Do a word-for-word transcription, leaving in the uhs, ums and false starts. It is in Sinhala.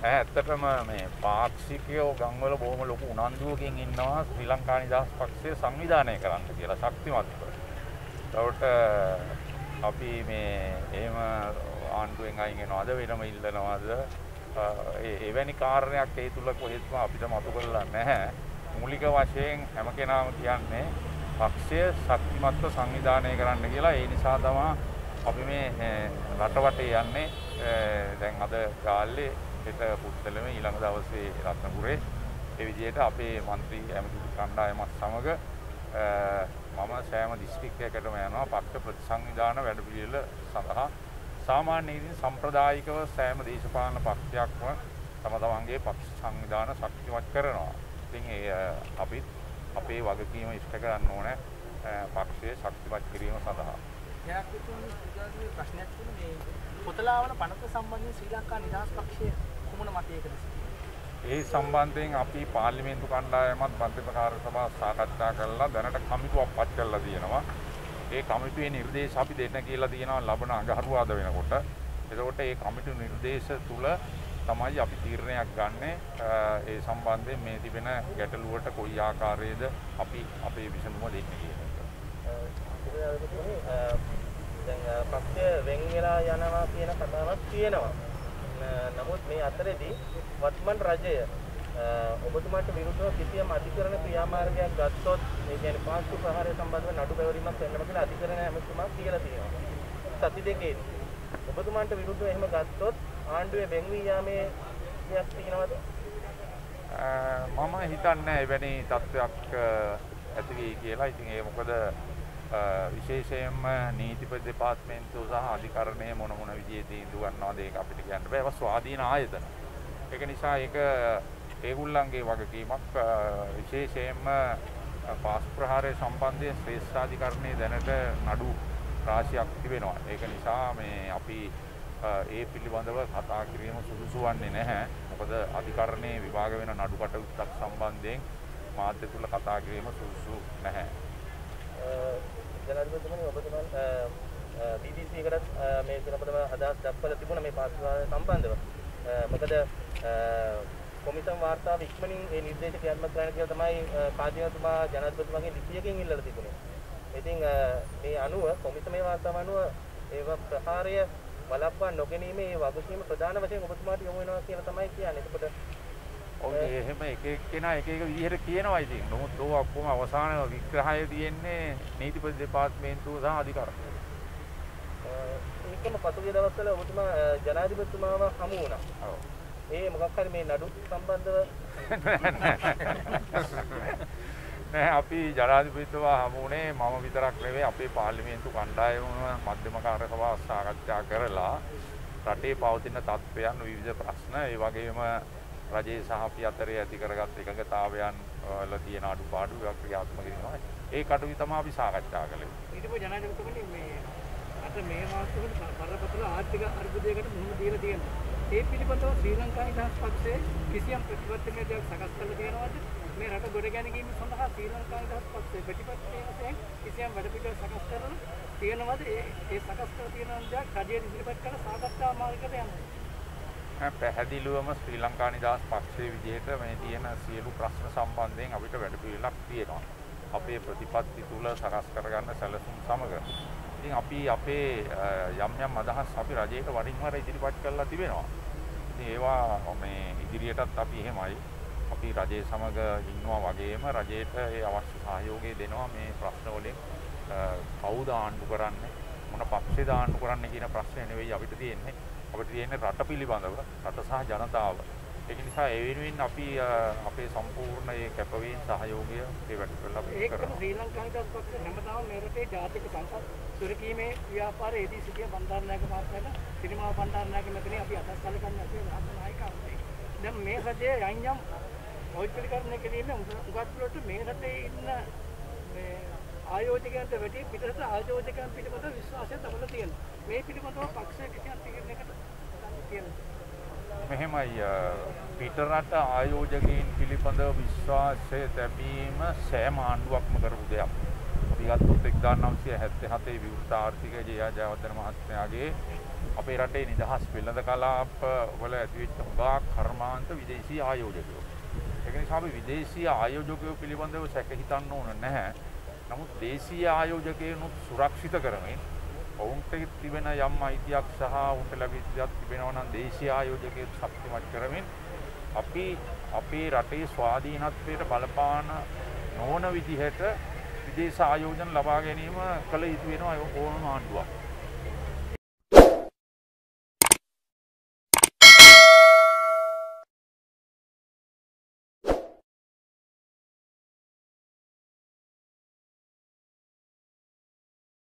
ඇත්තටම මේ පාක්ෂිකයෝ ගම්වල බොහොම ලොකු උනන්දුවකින් ඉන්නවා ශ්‍රී ලංකා නිදහස් පක්ෂය සංවිධානය කරන්න කියලා ශක්තිමත්ව. ඒකට අපි මේ එහෙම ආණ්ඩුවෙන් අයින් වෙනවද වෙනම ඉල්ලනවද ඒ එවැනි කාරණයක් ඒ තුල කොහෙත්ම අපිට මතු කරලා නැහැ. මූලික වශයෙන් හැම කෙනාම කියන්නේ පක්ෂය ශක්තිමත්ව සංවිධානය කරන්න කියලා. ඒ නිසා තමයි අපි මේ රටවටේ යන්නේ. දැන් අද ගාල්ලේ හෙට පුත්තලම ඊළඟ දවසේ රත්නපුරේ ඒ විදිහට අපේ മന്ത്രി ඇමති කණ්ඩායමත් සමග මම සෑම දිස්ත්‍රික්කයකටම යනවා පක්ෂ ප්‍රතිසංවිධාන වැඩපිළිවෙල සඳහා. සාමාන්‍යයෙන් සම්ප්‍රදායිකව සෑම දේශපාලන පක්ෂයක්ම තම තමන්ගේ පක්ෂ සංවිධාන ශක්තිමත් කරනවා. ඉතින් ඒ අපි අපේ වගකීම ඉෂ්ට කරන්න ඕනේ පක්ෂයේ ශක්තිමත් කිරීම සඳහා. යක් විතරයි සුජාතගේ ප්‍රශ්නයක් තියෙන්නේ මේ පොතලාවන පනත සම්බන්ධයෙන් ශ්‍රී ලංකා නිදහස් පක්ෂය කුමන මතයකද සිටින්නේ? ඒ සම්බන්ධයෙන් අපි පාර්ලිමේන්තු කණ්ඩායමත් මන්ත්‍රී කාර්ය සභාව සාකච්ඡා කරලා දැනට කමිටුවක් පත් කරලා තියෙනවා. ඒ කමිටුවේ නිර්දේශ අපි දෙන්න කියලා තියෙනවා ලබන අඟහරුවාද වෙනකොට. එතකොට ඒ කමිටු නිර්දේශ තුල තමයි අපි තීරණයක් ගන්නෙ ඒ සම්බන්ධයෙන් මේ තිබෙන ගැටලුවට කොයි ආකාරයේද අපි අපේ විසඳුම දෙන්නේ කියන එක. දැන් පක්ෂය වෙන් වෙලා යනවා කියන කතාවක් තියෙනවා. නමුත් මේ අතරේදී වත්මන් රජය ඔබතුමාට විරුද්ධව කිසියම් අධිකරණ ක්‍රියාමාර්ගයක් ගත්තොත් ඒ කියන්නේ පාස්කු ප්‍රහාරය සම්බන්ධව නඩු පැවරීමක් වෙන්නම කියලා අධිකරණ ඇමතුමක් කියලා තියෙනවා. සති දෙකේදී ඔබතුමාට විරුද්ධව එහෙම ගත්තොත් ආණ්ඩුවේ වෙන් වී යාමේ දෙයක් තියෙනවද? මම හිතන්නේ එවැනි තත්ත්වයක් ඇති වෙයි කියලා. ඉතින් ඒ මොකද විශේෂයෙන්ම නීතිපති දෙපාර්තමේන්තුව සහ අධිකරණයේ මොන මොන විදිහේ තීන්දුව ගන්නවද ඒක අපිට කියන්න බෑ. ඒක ස්වාධීන ආයතන. ඒක නිසා ඒක ඒගොල්ලන්ගේ වගකීමක්. විශේෂයෙන්ම පාස් ප්‍රහාරය සම්බන්ධයෙන් ශ්‍රේෂ්ඨාධිකරණයේ දැනට නඩු රාශියක් තිබෙනවා. ඒක නිසා මේ අපි ඒ පිළිබඳව කතා කිරීම සුදුසු වන්නේ නැහැ. මොකද අධිකරණයේ විභාග වෙන නඩු කටයුත්තක් සම්බන්ධයෙන් මාධ්‍ය තුල කතා කිරීම සුදුසු නැහැ. ජනාධිපතිතුමනි ඔබතුමන් බී බී සී එකටත් මේ දිනපතම අදහස් දක්වලා තිබුණා මේ පාස් ප්‍රහාරය සම්බන්ධව. මොකද කොමිසම් වාර්තාව ඉක්මනින් ඒ නිර්දේශ ක්‍රියාත්මක කරන්න කියලා තමයි කාර්යතුමා ජනාධිපතිතුමාගේ ලිපියකින් ඉල්ලලා තිබුණේ. ඉතින් මේ අනුව කොමිසමේ වාර්තාව අනුව ඒව ප්‍රහාරය බලපා නොගැනීමේ වගකීම ප්‍රධාන වශයෙන් ඔබතුමාට යොමු වෙනවා කියලා තමයි කියන්නේ. එතකොට ඔව් එහෙම එක එක්කෙනා එක එක විදිහට කියනවා. ඉතින් නමුත් ඕක ඔක්කොම අවසාන විග්‍රහය තියෙන්නේ නීතිපති දෙපාර්තමේන්තුව සහ අධිකරණය. ඒකම පසුගිය දවස්වල ඔබතුමා ජනාධිපතිතුමාව හමු වුණා. ඔව්. ඒ මොකක් හරි මේ නඩු සම්බන්ධව නෑ අපි ජනාධිපතිතුමා හමුුනේ මම විතරක් නෙවෙයි අපේ පාර්ලිමේන්තු කණ්ඩායම මධ්‍යම කාර්ය සභාව සාකච්ඡා කරලා රටේ පවතින තත්ත්වයන් විවිධ ප්‍රශ්න ඒ වගේම රජයේ සහ අපි අතරේ ඇති කරගත් එකඟතාවයන් වල තියෙන අඩුපාඩු ඒවා ක්‍රියාත්මක කරනවා. ඒ කටයුතු තමයි අපි සාකච්ඡා කළේ. ඊට පස්සේ ජනාධිපතිතුමනි මේ අද මේ මාසෙකට බරපතල ආර්ථික අර්බුදයකට මුහුණ දීලා තියෙනවා. ඒ පිළිබඳව ශ්‍රී ලංකා නිදහස් පක්ෂයේ කිසියම් ප්‍රතිපත්තිමය දෙයක් සකස් කරලා තියෙනවද? මේ රට ගොඩ ගැනීම සඳහා ශ්‍රී ලංකා නිදහස් පක්ෂයේ ප්‍රතිපත්තිය වශයෙන් කිසියම් වැඩ පිළිවෙල සකස් කරලා තියෙනවද? ඒ ඒ සකස් කරලා තියෙන දේ රජයේ ඉදිරිපත් කරන සාකච්ඡා මාර්ගයකට යනවා. පැහැදිලිවම ශ්‍රී ලංකා නිදහස් පක්ෂයේ විදිහට මේ තියෙන සියලු ප්‍රශ්න සම්බන්ධයෙන් අපිට වැඩ පිළිවෙලක් තියෙනවා. අපේ ප්‍රතිපත්ති තුල සකස් කරගන්න සැලසුම් සමග. ඉතින් අපි අපේ යම් යම් අදහස් අපි රජයට වරින් වර ඉදිරිපත් කරලා තිබෙනවා. ඉතින් ඒවා මේ ඉදිරියටත් අපි එහෙමයි. අපි රජයේ සමග ඉන්නවා වගේම රජයට ඒ අවශ්‍ය සහයෝගය දෙනවා මේ ප්‍රශ්න වලින් කවුද ආණ්ඩු කරන්නේ මොන පක්ෂේද ආණ්ඩු කරන්නේ කියන ප්‍රශ්නේ නෙවෙයි අපිට තියෙන්නේ. අපිට තියෙන්නේ රට පිළිබඳව රට සහ ජනතාව. ඒක නිසා ඒ වෙනුවෙන් අපි අපේ සම්පූර්ණ ඒ කැපවීම සහයෝගය ඒ වැඩ කරලා අපි කරනවා. ඒක ශ්‍රී ලංකා නිදහස් පක්ෂය හැමදාම මේ රටේ ජාතික සංසද් සුරකීමේ ව්‍යාපාරයේදී සිටිය බණ්ඩාරනායක මහත්මයාට සිරිමාව බණ්ඩාරනායක මෙතනින් අපි අදහස් සැලකන්නේ අපේ රාජ්‍ය නායකයන්ට. දැන් මේ රජයේ යම් පෞද්ගලිකරණය කිරීමේ උගත්වලට මේ රටේ ඉන්න මේ ආයෝජකයන්ට වැඩි පිටරට ආයෝජකයන් පිළිබඳව විශ්වාසය තබලා තියෙනවා. මේ පිළිබඳව පක්ෂයේ කිසියම් තීරණයකට තියෙනවා. මෙහෙමයි පිටරට ආයෝජකයන් පිළිබඳව විශ්වාසය තැබීම සෑම ආණ්ඩුවක්ම කරපු දෙයක්. අපි ගත්තොත් එක්දාස් නවසිය හැත්තෑ හතේ විවෘත ආර්ථික ජය ජයවර්ධන මහත්මයාගේ අපේ රටේ නිදහස් වෙළඳ කලාප වල ඇතිවෙච්ච හුඟා කර්මාන්ත විදේශීය ආයෝජකයෝ. ඒක නිසා අපි විදේශීය ආයෝජකයෝ පිළිබඳව සැක හිතන්න ඕන නැහැ. නමුත් දේශීය ආයෝජකයන්ුත් සුරක්ෂිත කරමින් ඔවුන්ට තිබෙන යම් අයිතියක් සහ ඔවුන්ට ලැබිච්ච තිබෙනවා නම් දේශීය ආයෝජකයෝ ශක්තිමත් කරමින් අපි අපේ රටේ ස්වාධීනත්වයට බලපාන නොවන විදිහට විදේශ ආයෝජන ලබා ගැනීම කළ යුතු වෙනවා ඕනම ආණ්ඩුවක්.